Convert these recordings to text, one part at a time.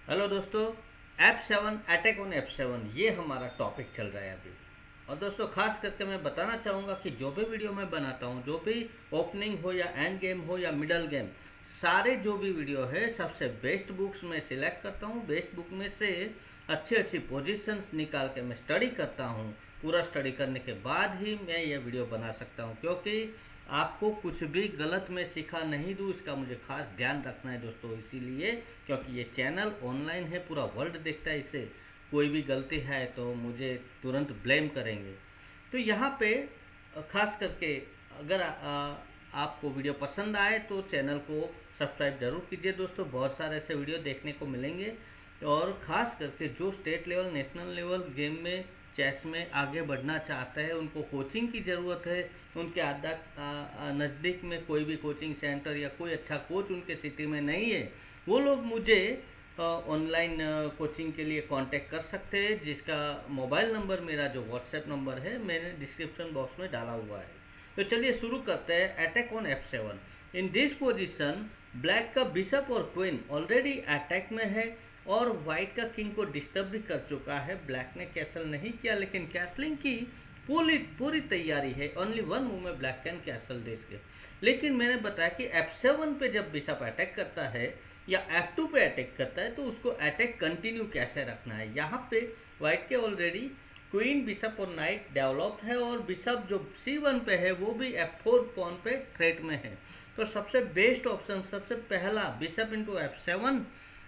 Hello दोस्तों, F7 attack on F7 ये हमारा टॉपिक चल रहा है अभी। और दोस्तों खास करके मैं बताना चाहूँगा कि जो भी वीडियो मैं बनाता हूँ, जो भी ओपनिंग हो या एंड गेम हो या मिडल गेम, सारे जो भी वीडियो है सबसे बेस्ट बुक्स में सिलेक्ट करता हूँ। बेस्ट बुक में से अच्छी अच्छी पोजीशंस निकाल के मैं स्टडी करता हूँ। पूरा स्टडी करने के बाद ही मैं ये वीडियो बना सकता हूँ, क्योंकि आपको कुछ भी गलत में सिखा नहीं दूँ, इसका मुझे खास ध्यान रखना है दोस्तों। इसीलिए क्योंकि ये चैनल ऑनलाइन है, पूरा वर्ल्ड देखता है इसे। कोई भी गलती है तो मुझे तुरंत ब्लेम करेंगे। तो यहाँ पे खास करके अगर आपको वीडियो पसंद आए तो चैनल को सब्सक्राइब जरूर कीजिए दोस्तों। बहुत सारे ऐसे वीडियो देखने को मिलेंगे। और ख़ास करके जो state level, national level game में, चेस में आगे बढ़ना चाहते हैं, उनको कोचिंग की ज़रूरत है। उनके नज़दीक में कोई भी कोचिंग सेंटर या कोई अच्छा कोच उनके सिटी में नहीं है, वो लोग मुझे ऑनलाइन कोचिंग के लिए कांटेक्ट कर सकते हैं, जिसका मोबाइल नंबर मेरा जो व्हाट्सएप नंबर है मैंने डिस्क्रिप्शन बॉक्स में डाला हुआ है। तो चलिए शुरू करते हैं। Attack on F7। In this position black का बिशप और क्वीन ऑलरेडी अटैक में है और व्हाइट का किंग को डिस्टर्ब भी कर चुका है। ब्लैक ने कैसल नहीं किया, लेकिन कैसलिंग की पूरी तैयारी है। ओनली वन मूव में black can castle this game. लेकिन मैंने बताया कि F7 पे जब बिशप अटैक करता है या F2 पे अटैक करता है तो उसको अटैक कंटिन्यू कैसे रखना है। यहाँ पे व्हाइट के ऑलरेडी क्वीन, बिशप और नाइट डेवलप्ड है और बिशप जो C1 पे है वो भी F4 पॉन पे थ्रेट में है। तो सबसे बेस्ट ऑप्शन, सबसे पहला बिशप इंटू F7।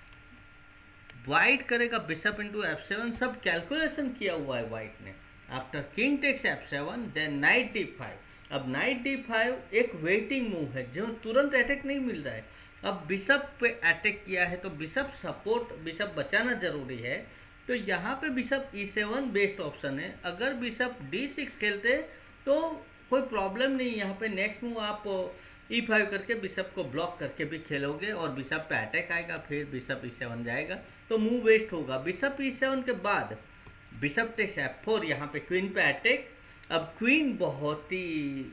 व्हाइट करेगा बिशप इंटू F7, सब कैलकुलेशन किया हुआ है व्हाइट ने। After king takes F7 then knight D5। अब नाइट D5 एक वेटिंग मूव है जो तुरंत अटैक नहीं मिल रहा है। अब बिशप पे अटैक किया है तो बिशप सपोर्ट, बिशप बचाना जरूरी है। तो यहाँ पे बिशप E7 बेस्ट ऑप्शन है। अगर बिशप D6 खेलते तो कोई प्रॉब्लम नहीं। यहाँ पे नेक्स्ट मूव आप E5 करके बिशप को ब्लॉक करके भी खेलोगे और बिशप पे अटैक आएगा, फिर बिशप E7 जाएगा तो मूव वेस्ट होगा। बिशप E7 के बाद बिशप टेक्स F4, यहाँ पे क्वीन पे अटैक। अब क्वीन बहुत ही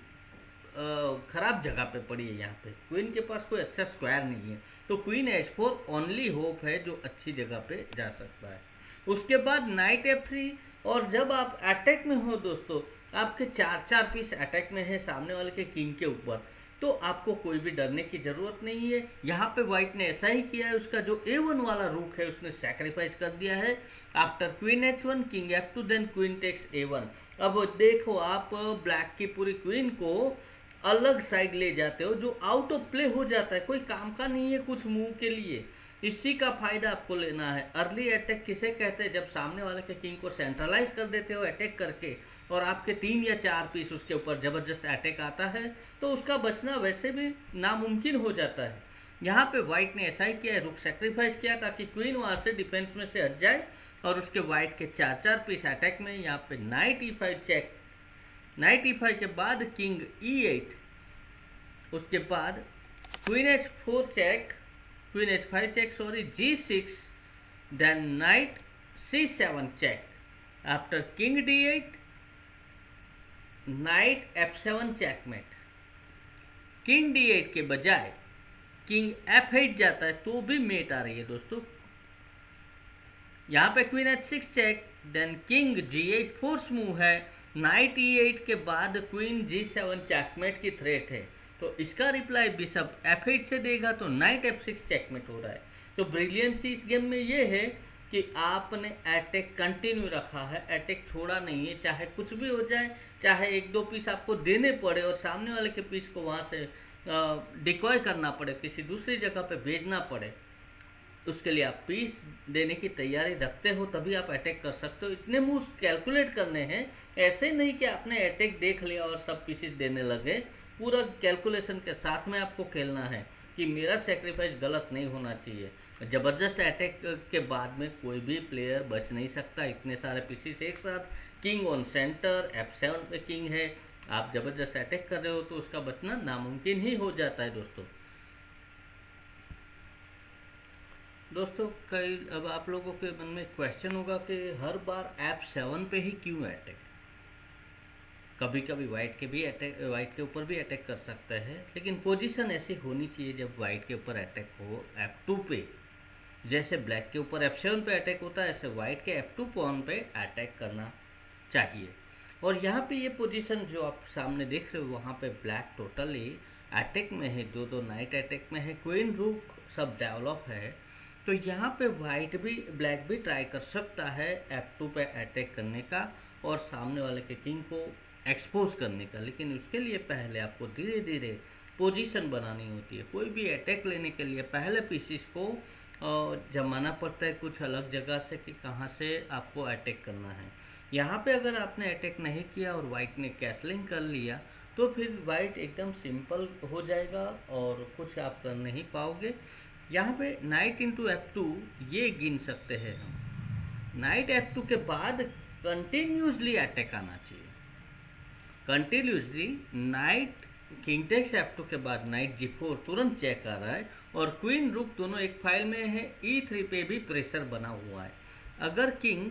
खराब जगह पे पड़ी है। यहाँ पे क्वीन के पास कोई अच्छा स्क्वायर नहीं है, तो क्वीन H4 ओनली होप है जो अच्छी जगह पे जा सकता है। उसके बाद नाइट F3। और जब आप अटैक में हो दोस्तों, आपके चार पीस अटैक में है सामने वाले के किंग के ऊपर, तो आपको कोई भी डरने की जरूरत नहीं है। यहाँ पे व्हाइट ने ऐसा ही किया है, उसका जो A1 वाला रूक है उसने सैक्रिफाइस कर दिया है। After queen H1 king F2 then queen takes A1। अब देखो आप ब्लैक की पूरी क्वीन को अलग साइड ले जाते हो, जो आउट ऑफ प्ले हो जाता है, कोई काम का नहीं है कुछ मूव के लिए। इसी का फायदा आपको लेना है। अर्ली अटैक किसे कहते हैं? जब सामने वाले के किंग को सेंट्रलाइज कर देते हो अटैक करके और आपके 3 या 4 पीस उसके ऊपर जबरदस्त अटैक आता है तो उसका बचना वैसे भी नामुमकिन हो जाता है। यहाँ पे व्हाइट ने ऐसा ही किया है, रुक सेक्रीफाइस किया ताकि क्वीन वहां से डिफेंस में से हट जाए और उसके व्हाइट के 4 पीस अटैक में। यहाँ पे night E5 check, night E5 के बाद किंग E8, उसके बाद queen H4 check, queen H5 check sorry, G6 then knight C7 check. After king D8 knight F7 checkmate. King D8 के बजाय किंग F8 जाता है तो भी मेट आ रही है दोस्तों। यहाँ पे queen H6 check then king G8 force move है। नाइट E8 के बाद क्वीन G7 चेकमेट की थ्रेट है, तो इसका रिप्लाई बिशप F8 से देगा तो नाइट F6 चेकमेट हो रहा है। तो ब्रिलियंसी इस गेम में ये है कि आपने अटैक कंटिन्यू रखा है, अटैक छोड़ा नहीं है। चाहे कुछ भी हो जाए, चाहे 1-2 पीस आपको देने पड़े और सामने वाले के पीस को वहां से डिकॉय करना पड़े, किसी दूसरी जगह पे भेजना पड़े, उसके लिए आप पीस देने की तैयारी रखते हो, तभी आप अटैक कर सकते हो। इतने मूव्स कैलकुलेट करने हैं, ऐसे नहीं कि आपने अटैक देख लिया और सब पीसेस देने लगे। पूरा कैलकुलेशन के साथ में आपको खेलना है कि मेरा सेक्रीफाइस गलत नहीं होना चाहिए। जबरदस्त अटैक के बाद में कोई भी प्लेयर बच नहीं सकता। इतने सारे पीसेस एक साथ, किंग ऑन सेंटर, F7 पे किंग है, आप जबरदस्त अटैक कर रहे हो तो उसका बचना नामुमकिन ही हो जाता है दोस्तों कई अब आप लोगों के मन में क्वेश्चन होगा कि हर बार F7 पे ही क्यों अटैक? कभी कभी व्हाइट के ऊपर भी अटैक कर सकता है, लेकिन पोजीशन ऐसी होनी चाहिए जब व्हाइट के ऊपर अटैक हो F2 पे जैसे ब्लैक के ऊपर F7 पे अटैक होता है, ऐसे वाइट के F2 पॉन पे अटैक करना चाहिए। और यहाँ पे ये पोजीशन जो आप सामने देख रहे हो, वहाँ पे ब्लैक टोटली अटैक में है, दो नाइट अटैक में है, क्वीन रूक सब डेवलप है। तो यहाँ पे वाइट भी ब्लैक भी ट्राई कर सकता है F2 पे अटैक करने का और सामने वाले के किंग को एक्सपोज करने का, लेकिन उसके लिए पहले आपको धीरे धीरे पोजीशन बनानी होती है। कोई भी अटैक लेने के लिए पहले पीसीस को जमाना पड़ता है कुछ अलग जगह से कि कहाँ से आपको अटैक करना है। यहाँ पे अगर आपने अटैक नहीं किया और वाइट ने कैसलिंग कर लिया तो फिर वाइट एकदम सिंपल हो जाएगा और कुछ आप कर नहीं पाओगे। यहाँ पे नाइट इंटू F2 ये गिन सकते हैं हम। नाइट F2 के बाद कंटिन्यूसली अटैक आना चाहिए, continuously. Night king takes F2 के बाद नाइट G4 तुरंत चेक आ रहा है और क्वीन रुक दोनों एक फाइल में है। E3 पे भी प्रेशर बना हुआ है। अगर किंग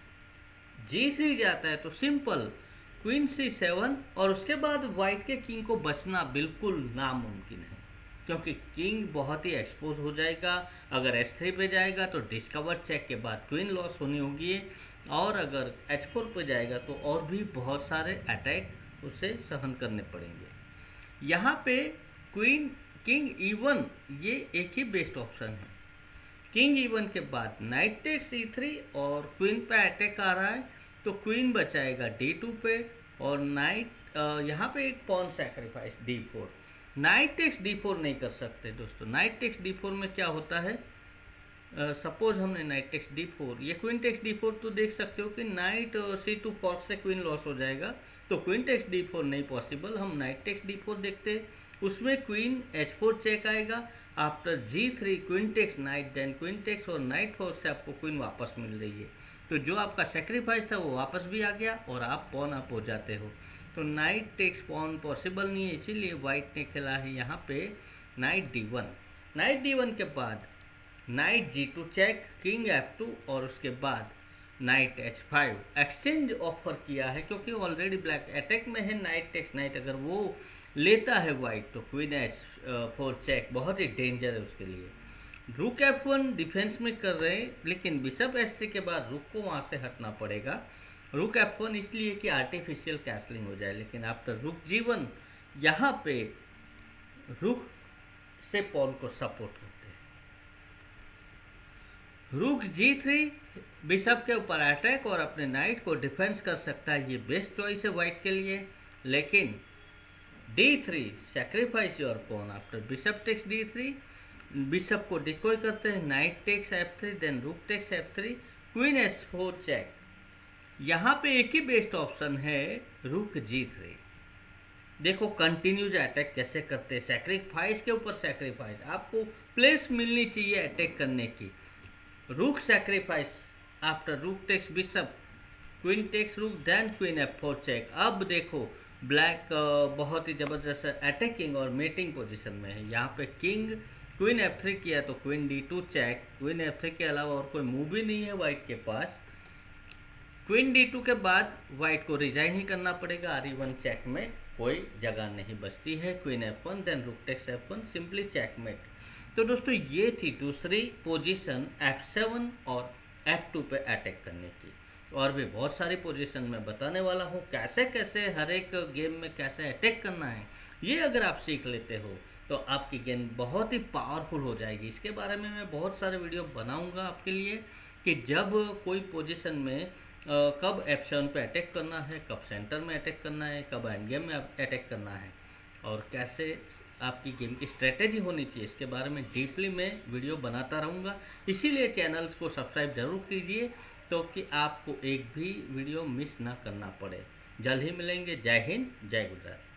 G3 जाता है तो सिंपल क्वीन C7 और उसके बाद वाइट के किंग को बचना बिल्कुल नामुमकिन है, क्योंकि किंग बहुत ही एक्सपोज हो जाएगा। अगर H3 पे जाएगा तो डिस्कवर चेक के बाद क्वीन लॉस होनी होगी, और अगर H4 पे जाएगा तो और भी बहुत सारे अटैक उसे सहन करने पड़ेंगे। यहाँ पे क्वीन किंग E1 ये एक ही बेस्ट ऑप्शन है। किंग E1 के बाद नाइट टेक्स E3 और क्वीन पे अटैक आ रहा है तो क्वीन बचाएगा D2 पे और नाइट यहाँ पे एक pawn sacrifice D4। Knight takes D4 नहीं कर सकते दोस्तों। नाइट टेक्स D4 में क्या होता है, सपोज हमने नाइट टेक्स D4, ये क्वीन टेक्स D4 तो देख सकते हो कि नाइट C2 फोर्स से क्वीन लॉस हो जाएगा, तो क्वीन टेक्स D4 नहीं पॉसिबल। हम नाइट टेक्स D4 देखते हैं, उसमें क्वीन H4 चेक आएगा। After G3 queen takes knight, then queen takes और नाइट फोर्स से आपको क्वीन वापस मिल रही है। तो जो आपका सेक्रीफाइस था वो वापस भी आ गया और आप पॉन अप हो जाते हो। तो नाइट टेक्स पॉन पॉसिबल नहीं है, इसीलिए वाइट ने खेला है यहाँ पे नाइट D1। नाइट D1 के बाद night G2 check, king F2 और उसके बाद नाइट H5 एक्सचेंज ऑफर किया है, क्योंकि ऑलरेडी ब्लैक अटैक में है। नाइट टेक्स नाइट अगर वो लेता है वाइट तो क्वीन H4 चेक बहुत ही डेंजर है उसके लिए। रुक F1 डिफेंस में कर रहे हैं, लेकिन बिशप H3 के बाद रुक को वहां से हटना पड़ेगा। रुक F1 इसलिए कि आर्टिफिशियल कैसलिंग हो जाए, लेकिन आफ्टर रुक G1 यहाँ पे रुक से पॉन को सपोर्ट होते हैं। रुक G3 बिशप के ऊपर अटैक और अपने नाइट को डिफेंस कर सकता है, ये बेस्ट चॉइस है वाइट के लिए। लेकिन D3 sacrifice your pawn after bishop takes D3, bishop को डिकोय करते हैं, knight takes F3, then rook takes F3, queen H4 check. यहाँ पे एक ही बेस्ट ऑप्शन है रुक G3। देखो कंटिन्यूज अटैक कैसे करते हैं, सैक्रिफाइस के ऊपर सैक्रिफाइस, आपको प्लेस मिलनी चाहिए अटैक करने की। Rook sacrifice after rook takes bishop, queen takes rook, then queen F4 check. अब देखो ब्लैक बहुत ही जबरदस्त अटैकिंग और मेटिंग पोजीशन में है। यहाँ पे किंग क्वीन F3 किया तो queen D2 check. Queen F3 के अलावा और कोई मूव भी नहीं है वाइट के पास। क्वीन D2 के बाद वाइट को रिजाइन ही करना पड़ेगा, R1 चेक में कोई जगह नहीं बचती है। Queen F1 then rook takes F1, simply checkmate. तो दोस्तों ये थी दूसरी पोजीशन F7 और F2 पे अटैक करने की। और भी बहुत सारी पोजीशन में बताने वाला हूँ, कैसे कैसे हर एक गेम में कैसे अटैक करना है। ये अगर आप सीख लेते हो तो आपकी गेम बहुत ही पावरफुल हो जाएगी। इसके बारे में मैं बहुत सारे वीडियो बनाऊंगा आपके लिए कि जब कोई पोजीशन में कब F7 पे अटैक करना है, कब सेंटर में अटैक करना है, कब एंड गेम में अटैक करना है और कैसे आपकी गेम की स्ट्रेटेजी होनी चाहिए। इसके बारे में डीपली मैं वीडियो बनाता रहूँगा, इसीलिए चैनल को सब्सक्राइब जरूर कीजिए तो कि आपको एक भी वीडियो मिस ना करना पड़े। जल्द ही मिलेंगे। जय हिंद, जय गुजरात।